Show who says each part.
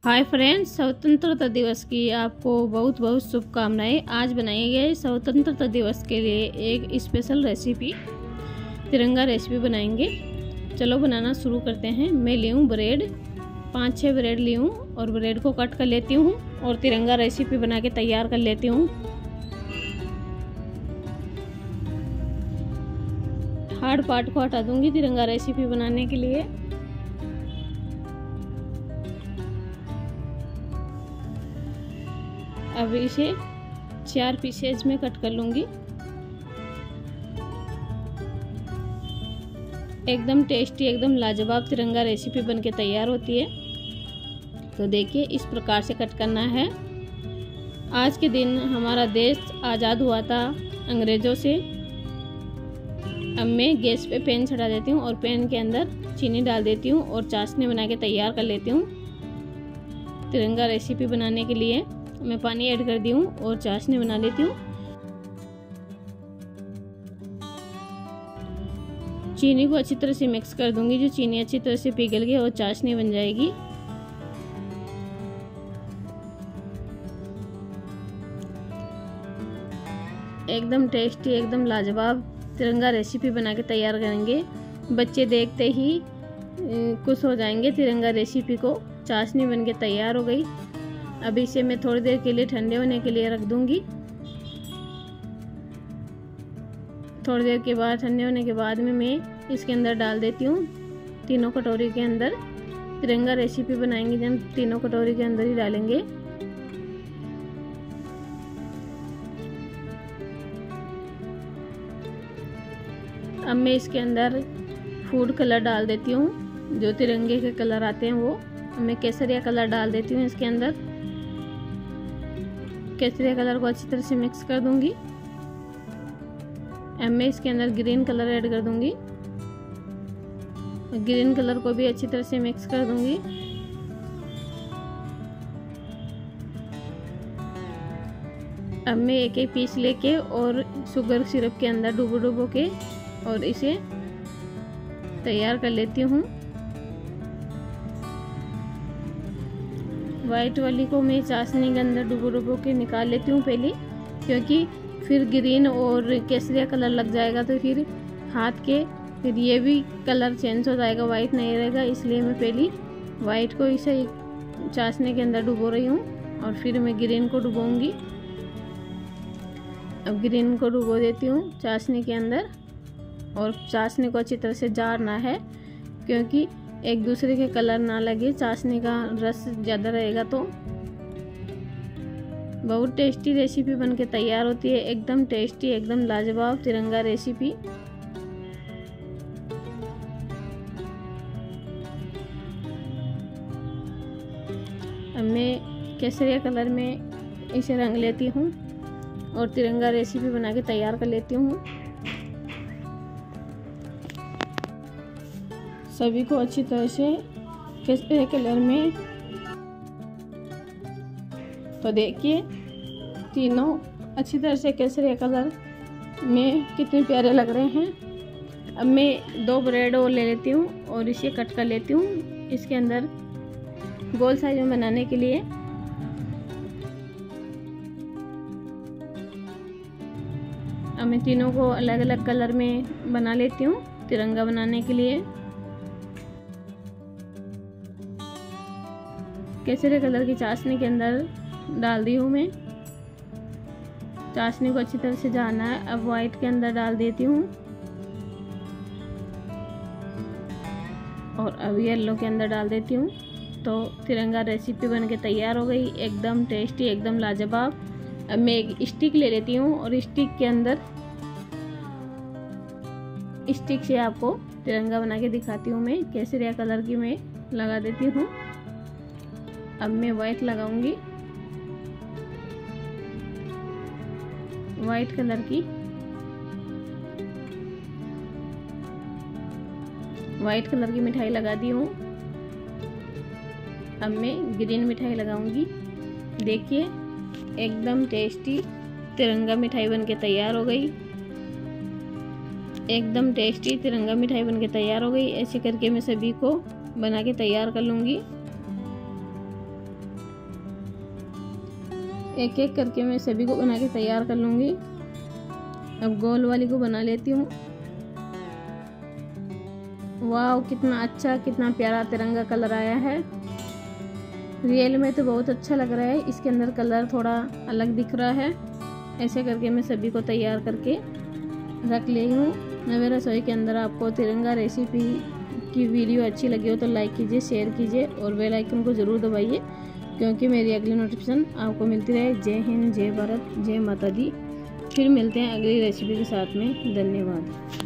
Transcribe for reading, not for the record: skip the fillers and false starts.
Speaker 1: Hi friends, स्वतंत्रता दिवस की आपको बहुत बहुत शुभकामनाएं। आज बनाए गए स्वतंत्रता दिवस के लिए एक स्पेशल रेसिपी तिरंगा रेसिपी बनाएंगे। चलो बनाना शुरू करते हैं। मैं ली हूँ ब्रेड, 5-6 ब्रेड ली हूँ और ब्रेड को कट कर लेती हूँ और तिरंगा रेसिपी बना के तैयार कर लेती हूँ। हार्ड पार्ट को हटा दूंगी तिरंगा रेसिपी बनाने के लिए। अब इसे 4 पीसेज में कट कर लूँगी। एकदम टेस्टी, एकदम लाजवाब तिरंगा रेसिपी बनके तैयार होती है। तो देखिए, इस प्रकार से कट करना है। आज के दिन हमारा देश आज़ाद हुआ था अंग्रेज़ों से। अब मैं गैस पे पैन चढ़ा देती हूँ और पैन के अंदर चीनी डाल देती हूँ और चाशनी बना के तैयार कर लेती हूँ। तिरंगा रेसिपी बनाने के लिए मैं पानी ऐड कर दी हूँ और चाशनी बना लेती हूँ। चीनी को अच्छी तरह से मिक्स कर दूंगी। जो चीनी अच्छी तरह से पिघल गई और चाशनी बन जाएगी। एकदम टेस्टी, एकदम लाजवाब तिरंगा रेसिपी बना के तैयार करेंगे। बच्चे देखते ही खुश हो जाएंगे तिरंगा रेसिपी को। चाशनी बन के तैयार हो गई। अब इसे मैं थोड़ी देर के लिए ठंडे होने के लिए रख दूंगी। थोड़ी देर के बाद, ठंडे होने के बाद में मैं इसके अंदर डाल देती हूँ। तीनों कटोरी के अंदर तिरंगा रेसिपी बनाएंगे जब तीनों कटोरी के अंदर ही डालेंगे। अब मैं इसके अंदर फूड कलर डाल देती हूँ। जो तिरंगे के कलर आते हैं वो मैं केसरिया कलर डाल देती हूँ इसके अंदर। केसरिया कलर को अच्छी तरह से मिक्स कर दूंगी। अब मैं इसके अंदर ग्रीन कलर ऐड कर दूंगी। ग्रीन कलर को भी अच्छी तरह से मिक्स कर दूंगी। अब मैं एक एक पीस लेके और शुगर सिरप के अंदर डुबो के और इसे तैयार कर लेती हूँ। वाइट वाली को मैं चाशनी के अंदर डुबो के निकाल लेती हूँ पहले, क्योंकि फिर ग्रीन और केसरिया कलर लग जाएगा तो फिर हाथ के फिर ये भी कलर चेंज हो जाएगा, वाइट नहीं रहेगा। इसलिए मैं पहले वाइट को इसे चाशनी के अंदर डुबो रही हूँ और फिर मैं ग्रीन को डुबोऊंगी। अब ग्रीन को डुबो देती हूँ चाशनी के अंदर और चाशनी को अच्छी तरह से जारना है, क्योंकि एक दूसरे के कलर ना लगे। चाशनी का रस ज़्यादा रहेगा तो। बहुत टेस्टी रेसिपी बनके तैयार होती है। एकदम टेस्टी, एकदम लाजवाब तिरंगा रेसिपी। अब मैं केसरिया कलर में इसे रंग लेती हूँ और तिरंगा रेसिपी बना के तैयार कर लेती हूँ। सभी को अच्छी तरह से केसरिया कलर में। तो देखिए, तीनों अच्छी तरह से केसरिया कलर में कितने प्यारे लग रहे हैं। अब मैं 2 ब्रेड और ले लेती हूँ और इसे कट कर लेती हूँ इसके अंदर गोल साइज में बनाने के लिए। अब मैं तीनों को अलग अलग कलर में बना लेती हूँ तिरंगा बनाने के लिए। केसरिया कलर की चाशनी के अंदर डाल दी हूँ मैं। चाशनी को अच्छी तरह से जाना है। अब वाइट के अंदर डाल देती हूँ और अब येलो के अंदर डाल देती हूँ। तो तिरंगा रेसिपी बनके तैयार हो गई। एकदम टेस्टी, एकदम लाजवाब। अब मैं एक स्टिक ले लेती हूँ और स्टिक के अंदर स्टिक से आपको तिरंगा बना के दिखाती हूँ। मैं केसरिया कलर की मैं लगा देती हूँ। अब मैं वाइट लगाऊंगी, वाइट कलर की। वाइट कलर की मिठाई लगा दी हूँ। अब मैं ग्रीन मिठाई लगाऊंगी। देखिए, एकदम टेस्टी तिरंगा मिठाई बनके तैयार हो गई। एकदम टेस्टी तिरंगा मिठाई बनके तैयार हो गई। ऐसे करके मैं सभी को बना के तैयार कर लूँगी। एक एक करके मैं सभी को बना के तैयार कर लूँगी। अब गोल वाली को बना लेती हूँ। वाह, कितना अच्छा, कितना प्यारा तिरंगा कलर आया है। रियल में तो बहुत अच्छा लग रहा है, इसके अंदर कलर थोड़ा अलग दिख रहा है। ऐसे करके मैं सभी को तैयार करके रख ली हूँ। नवे रसोई के अंदर आपको तिरंगा रेसिपी की वीडियो अच्छी लगी हो तो लाइक कीजिए, शेयर कीजिए और बेल आइकन को ज़रूर दबाइए, क्योंकि मेरी अगली नोटिफिकेशन आपको मिलती रहे। जय हिंद, जय भारत, जय माता दी। फिर मिलते हैं अगली रेसिपी के साथ में। धन्यवाद।